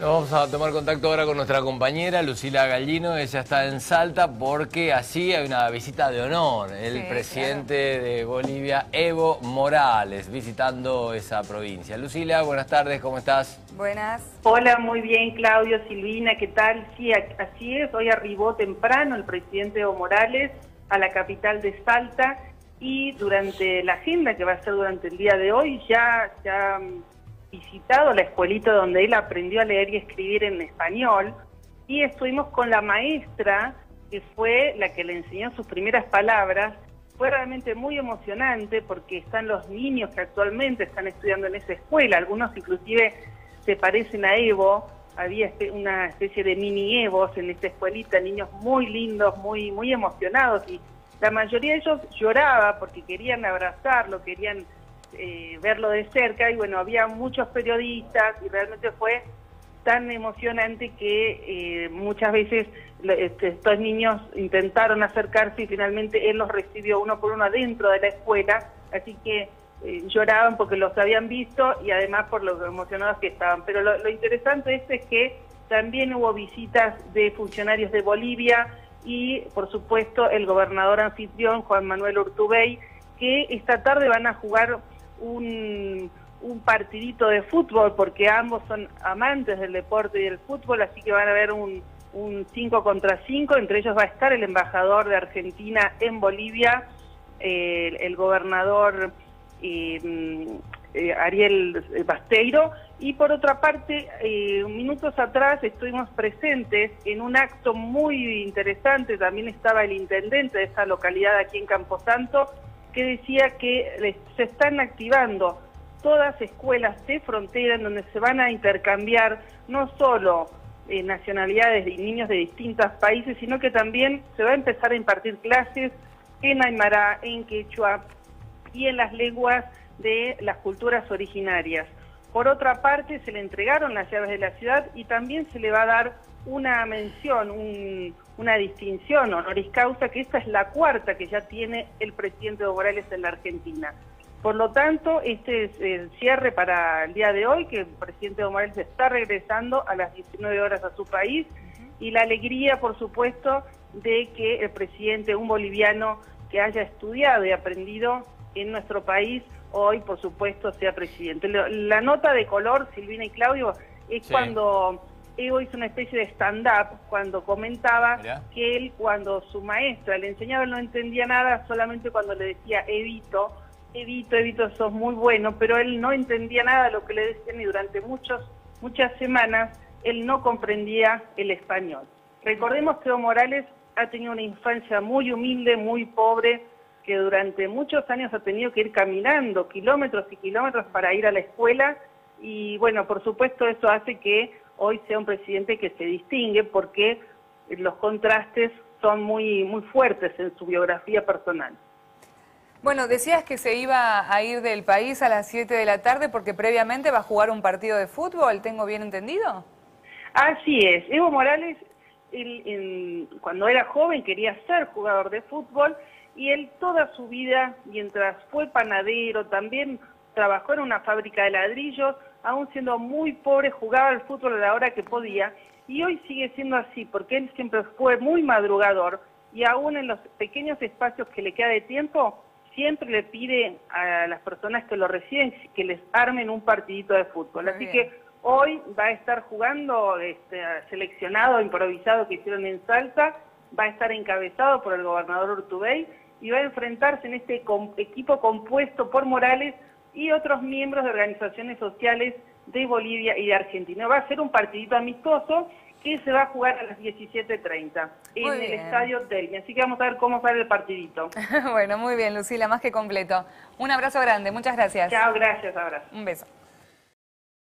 Vamos a tomar contacto ahora con nuestra compañera Lucila Gallino. Ella está en Salta porque así hay una visita de honor. El presidente de Bolivia, Evo Morales, visitando esa provincia. Lucila, buenas tardes, ¿cómo estás? Buenas. Hola, muy bien, Claudio, Silvina, ¿qué tal? Sí, así es, hoy arribó temprano el presidente Evo Morales a la capital de Salta y durante la agenda que va a ser durante el día de hoy ya ha visitado la escuelita donde él aprendió a leer y escribir en español y estuvimos con la maestra que fue la que le enseñó sus primeras palabras. Fue realmente muy emocionante porque están los niños que actualmente están estudiando en esa escuela, algunos inclusive se parecen a Evo, había una especie de mini Evos en esta escuelita, niños muy lindos, muy emocionados, y la mayoría de ellos lloraba porque querían abrazarlo, querían verlo de cerca, y bueno, había muchos periodistas y realmente fue tan emocionante que muchas veces estos niños intentaron acercarse y finalmente él los recibió uno por uno adentro de la escuela, así que lloraban porque los habían visto y además por lo emocionados que estaban. Pero lo interesante es que también hubo visitas de funcionarios de Bolivia y por supuesto el gobernador anfitrión Juan Manuel Urtubey, que esta tarde van a jugar un partidito de fútbol porque ambos son amantes del deporte y del fútbol, así que van a haber un 5 contra 5, entre ellos va a estar el embajador de Argentina en Bolivia, el gobernador Ariel Basteiro, y por otra parte, minutos atrás estuvimos presentes en un acto muy interesante, también estaba el intendente de esa localidad aquí en Camposanto, que decía que se están activando todas escuelas de frontera en donde se van a intercambiar no solo nacionalidades y niños de distintos países, sino que también se va a empezar a impartir clases en aymara, en quechua y en las lenguas de las culturas originarias. Por otra parte, se le entregaron las llaves de la ciudad y también se le va a dar una mención, una distinción honoris causa, que esta es la cuarta que ya tiene el presidente Evo Morales en la Argentina. Por lo tanto, este es el cierre para el día de hoy, que el presidente Evo Morales está regresando a las 19 horas a su país, y la alegría, por supuesto, de que el presidente, un boliviano que haya estudiado y aprendido en nuestro país, hoy, por supuesto, sea presidente. La nota de color, Silvina y Claudio, es cuando Evo hizo una especie de stand-up, cuando comentaba que él, cuando su maestra le enseñaba, él no entendía nada, solamente cuando le decía Evito, sos muy bueno, pero él no entendía nada de lo que le decían y durante muchas semanas él no comprendía el español. Recordemos que Evo Morales ha tenido una infancia muy humilde, muy pobre, que durante muchos años ha tenido que ir caminando kilómetros y kilómetros para ir a la escuela, y bueno, por supuesto eso hace que hoy sea un presidente que se distingue porque los contrastes son muy fuertes en su biografía personal. Bueno, decías que se iba a ir del país a las 7 de la tarde porque previamente va a jugar un partido de fútbol, ¿tengo bien entendido? Así es, Evo Morales, cuando era joven quería ser jugador de fútbol, y él toda su vida, mientras fue panadero, también trabajó en una fábrica de ladrillos, aún siendo muy pobre, jugaba al fútbol a la hora que podía, y hoy sigue siendo así, porque él siempre fue muy madrugador, y aún en los pequeños espacios que le queda de tiempo, siempre le pide a las personas que lo reciben que les armen un partidito de fútbol. Así que hoy va a estar jugando seleccionado, improvisado que hicieron en Salta, va a estar encabezado por el gobernador Urtubey y va a enfrentarse en este equipo compuesto por Morales y otros miembros de organizaciones sociales de Bolivia y de Argentina. Va a ser un partidito amistoso que se va a jugar a las 17:30 en el estadio Telmi. Así que vamos a ver cómo sale el partidito. Bueno, muy bien, Lucila, más que completo. Un abrazo grande, muchas gracias. Chao, gracias, abrazo. Un beso.